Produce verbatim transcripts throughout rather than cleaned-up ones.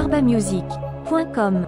barbamusic point com.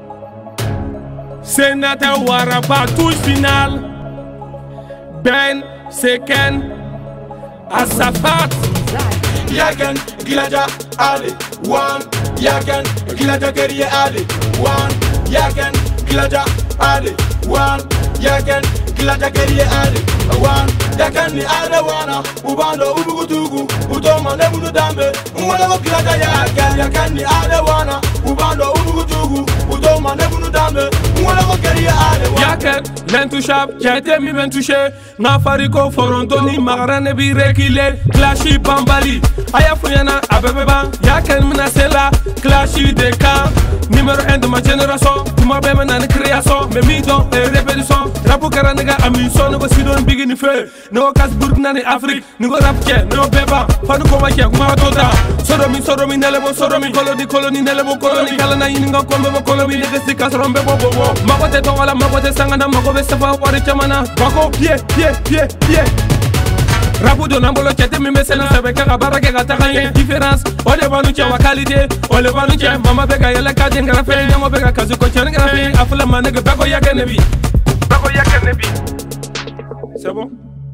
Sénateur Waraba, touche finale. Ben, Seken, Asafat. Yagan, Gilaja, Ali, one. Yagan, Gilaja, Geriye, Ali, one. Yagan, Gilaja, Ali, one. Yagan, Gilaja, Geriye, Ali, one. Yagan, ni Adawana, Ubando, Ubugutugu, Utoma, Nebudu Dambe, Umwana, Gilaja, Yagan, Yagan, ni Adawana, Ubando, Ubugutugu, Utoma, Nebudu Dambe, Umwana, Geriye, Ali, Yagan, l'intouchable, qui a été mis touché. Nafariko, Forontoni, Marane, Birekile, Clashi, Bambali, Ayafuyana, Abeba, Yakan, Minasela, Clashi, Deka, numéro un de ma génération, pour ma belle en création, mes midons et répétitions, Rapo Karanega, Amison, nous aussi dans le big feu, nous Kasburg, Nani, Afrique, nous Rapke, nous Beba, Fanu Komakia, Matota, Soromi, Soromi, Nelemo, Soromi, Colony, Colony, Nelemo, Colony, Kalana, Inga, Combo, Colony, Legacy, Casron, Bebo, Makote, Tonga, Makote, Sangana, Makobe, Safa, Warichamana, Bako, Pie, Pie, Pie, Pie. Rapu de Nambolo qui était mis c'est avec un barra qui a taillé différence. On les va nous tiens ma qualité, on les va nous tiens. Maman Bega y'a la carte d'un graphé, y'a mon Bega Kazu Kotian graphé. Afin la manne que Bako Yakanebi. Bako Yakanebi. C'est bon?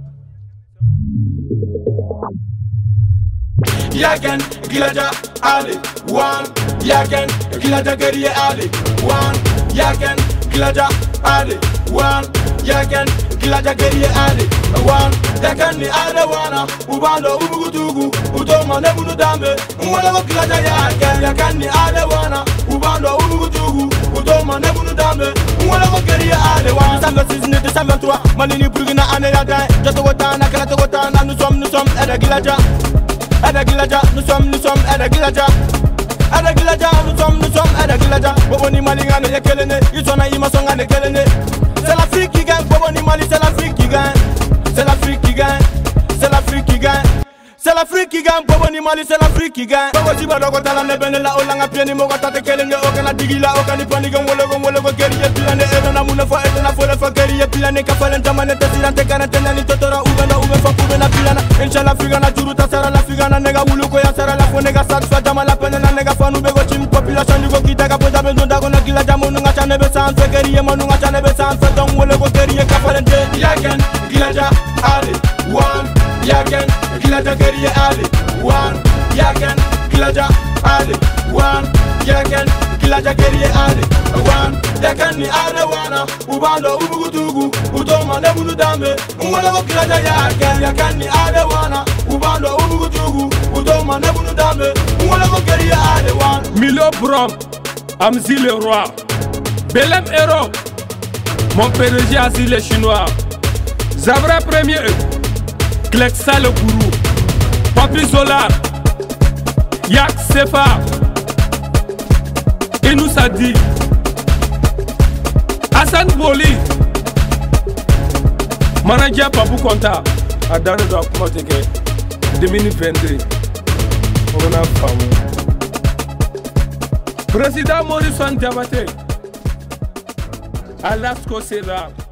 Yagan, Gilaja, Ali, one. Yagan, Gilaja, Geriye, Ali, one. Yagan, Gilaja, Ali, one. Yagan, Gilaja, Geriye, Ali, one. Yagan, ni Adawana, Ubando, Ubugutugu, Utoma, Nebudu Dambe, Umwana, Gilaja, Yagan, Yagan, ni Adawana, Ubando, Ubugutugu, Utoma, Nebudu Dambe, Umwana, Geriye, Ali, one. Samba six ne December trois, Malini Burgina, Aneyada, Jatogotana, Kalatogotana, nous sommes, nous sommes, Eda Gilaja. Ada Gilaja, nous sommes, nous sommes, Ada Gilaja. Ada Gilaja, nous sommes, nous sommes, Ada Gilaja. Boboni Malinga ne yekelene, Isona Imasonga ne kelene. C'est l'Afrique qui gagne, Boboni Mali, c'est l'Afrique qui gagne. C'est l'Afrique qui gagne, c'est l'Afrique qui gagne. C'est l'Afrique qui gagne, Boboni Mali, c'est l'Afrique qui gagne. Bobo Tiba Dogo Tala Nebene la Olanga Pieni Mogata te kelene, Okana Digila, Okani Panigan, Wologo, Wologo, Geriye, Pilane, Edona Munafo, Edona Folefa, Geriye, Pilane, Kafalen, Tamane, Tesirante, Karantena, Totora, Uganda, Ubefa, Kubena, Pilana, Inshallah, Figana, Juruta, Sara, la Figana, Nega, Wuluko, Yasara, la Fonega, Satswa, Jama, la Penena, Nega, Fanu, Bego, Chim, Population, Yugo, Kitaka, Poja, Benzondago, Gila, Jamunga, Chanebe, San, Geriye, Manunga, Chanebe, San, Fedon, Wologo, Geriye, Kafalen, Yagan, Gilaja, Ali, one. Yagan, Gilaja, Geriye, Ali, one. Yagan, Gilaja, Ali, one. Yagan, Gilaja, Geriye, Ali, one. Yagan, ni Adawana, Ubando, Ubugutugu, Utoma, Nebudu Dambe, Umwana, Gilaja, Yagan, Yagan, ni Adawana, Ubando, Ubugutugu, Utoma, Nebudu Dambe, Umwana, Geriye, Ali, one. Milo Brom, Amzi le roi, Belem Héros, mon P D G Azi les Chinois, Zabra premier, Kleksa le gourou, Papi Solar, Yak Sefa, Inou Sadi, Hassan Boli, Manager Papou Konta, Adane doit commenter deux mille vingt-deux. On a femme. Président Maurice Diabaté, Alasko Sera.